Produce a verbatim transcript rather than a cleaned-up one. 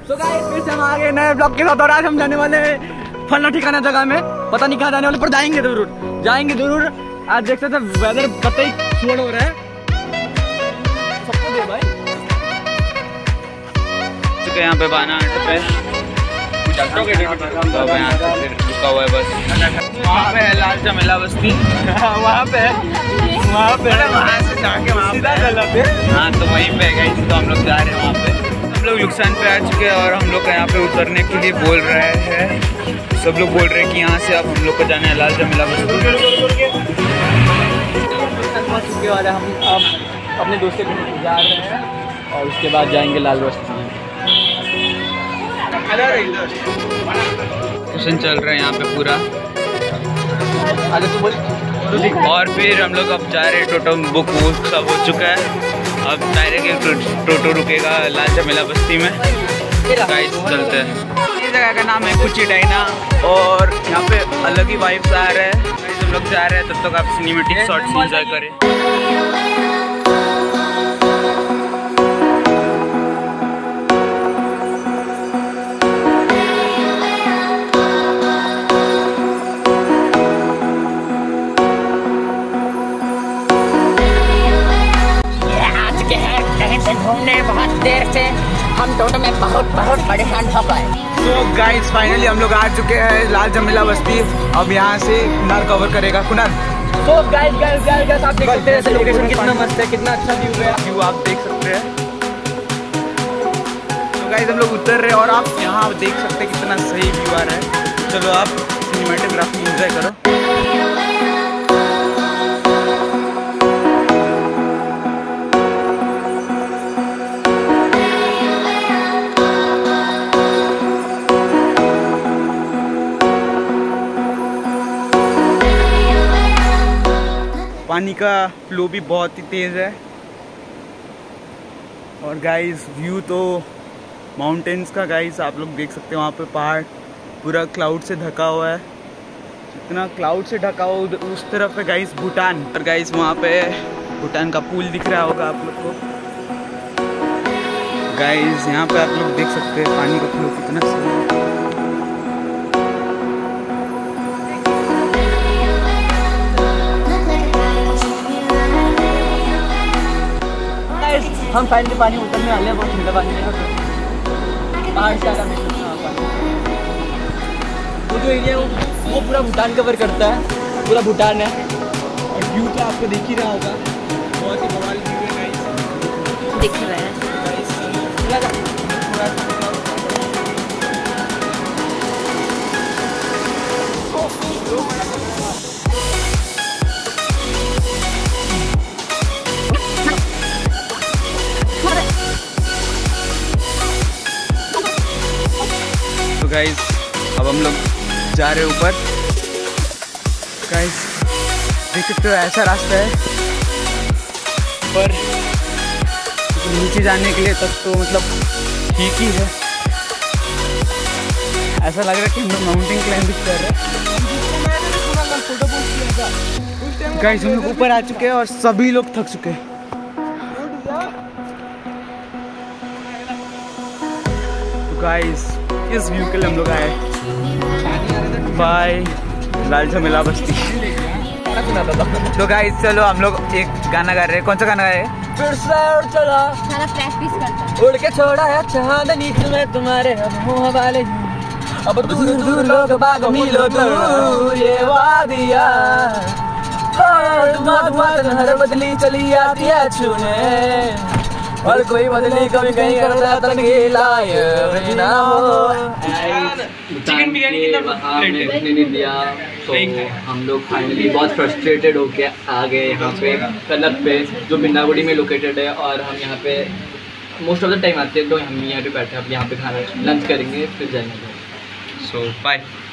तो गाइस फिर से हम आ गए नए ब्लॉग के साथ और आज हम जाने वाले हैं फलना ठिकाना जगह में, पता नहीं कहाँ जाने वाले पर जाएंगे जरूर जाएंगे जरूर। आज देख सकते हैं वेदर पता ही छोड़ हो रहा है सबको दे भाई। चुके यहाँ पे बाना पे रुका हुआ है बस। वहाँ पे है लाल चमेला बस्ती, वहाँ पे वहाँ पे वहाँ से जाके वहाँ पे हाँ तो वहीं पे गई। तो हम लोग जा रहे हैं वहाँ पे। हम लोग लुक्सान पे आ चुके हैं और हम लोग यहाँ पे उतरने के लिए बोल रहे हैं। सब लोग बोल रहे हैं कि यहाँ से अब हम लोग को जाना है लाल चमेला बस्ती। पहुँच चुके और हम अब अपने दोस्त के घर जा रहे हैं और उसके बाद जाएंगे लाल बस्ती। मिशन चल रहा है यहाँ पे पूरा। आगे तो बोल। और फिर हम लोग अब जा रहे हैं, टोटो बुक वुक सब हो चुका है। अब डायरेक्ट टोटो रुकेगा लाल चमेला बस्ती में। गाइस चलते हैं। इस जगह का नाम है कुची डाइना और यहाँ पे अलग ही वाइब्स आ रहे हैं। गाइस हम लोग जा रहे हैं, तब तक आप सिनेमैटिक शॉट्स एंजॉय करें। घूमने बहुत देर से हम टोटो में बहुत बहुत परेशान हो गए। तो गाइस फाइनली हम लोग आ चुके हैं लाल चमेला बस्ती। अब यहाँ से कुनाल कवर करेगा। कुनाल तो गाइस गाइस गाइस गाइस आप देख सकते हैं लोकेशन कितना मस्त है, कितना अच्छा व्यू है। व्यू आप देख सकते हैं। तो गाइस हम लोग उतर रहे हैं और आप यहाँ देख सकते हैं कितना सही व्यू आ रहा है। चलो आप सिनेमेटोग्राफी एंजॉय करो। पानी का फ्लो भी बहुत ही तेज़ है और गाइस व्यू तो माउंटेन्स का गाइस आप लोग देख सकते हैं। वहाँ पे पहाड़ पूरा क्लाउड से ढका हुआ है। इतना क्लाउड से ढका हुआ उस तरफ है गाइस भूटान। और गाइस वहाँ पे भूटान का पुल दिख रहा होगा आप लोग को। गाइस यहाँ पे आप लोग देख सकते हैं पानी का फ्लो कितना सही है। हम फाइनली पानी उतरने वाले हैं। बहुत ठंडा पानी है पहाड़ से आकर वो जो एरिया है वो वो पूरा भूटान कवर करता है। पूरा भूटान है और व्यू तो आपको दिख ही रहा होगा। बहुत ही बवाल व्यू है गाइस, दिख रहा है। तो गाइस अब हम लोग जा रहे हैं ऊपर। गाइस देख सकते हो ऐसा रास्ता है पर नीचे जाने के लिए तक तो मतलब ठीक ही है। ऐसा लग रहा है कि हम लोग माउंटेन क्लाइंबिंग कर रहे हैं। गाइस हम लोग ऊपर आ चुके हैं और सभी लोग थक चुके हैं। तो गाइस इस व्यू के लिए हम लोग आए। बाय लाल चमेला बस्ती। तो गाइस चलो हम लोग एक गाना गा रहे हैं। कौन सा गाना है? फिर से उड़ चला सारा प्रैक्टिस करता उड़ के छोड़ा है चांदनी तुम्हें तुम्हारे मुँह वाले। अब दूर दूर लोग बाग मिलो दूर ये वादिया हर बदली चली आती है छूने और कोई बदली कभी कहीं करता तंगीला ये ना हो। चिकन बिरयानी कितना प्लेट है? नहीं दिया तो हम लोग फाइनली बहुत फ्रस्ट्रेटेड होके आ गए यहाँ पे कलर पे जो बिन्नागुड़ी में लोकेटेड है। और हम यहाँ पे मोस्ट ऑफ द टाइम आते हैं तो हम यहाँ पे बैठे हैं। अब यहाँ पे खाना लंच करेंगे फिर जाएंगे। So bye.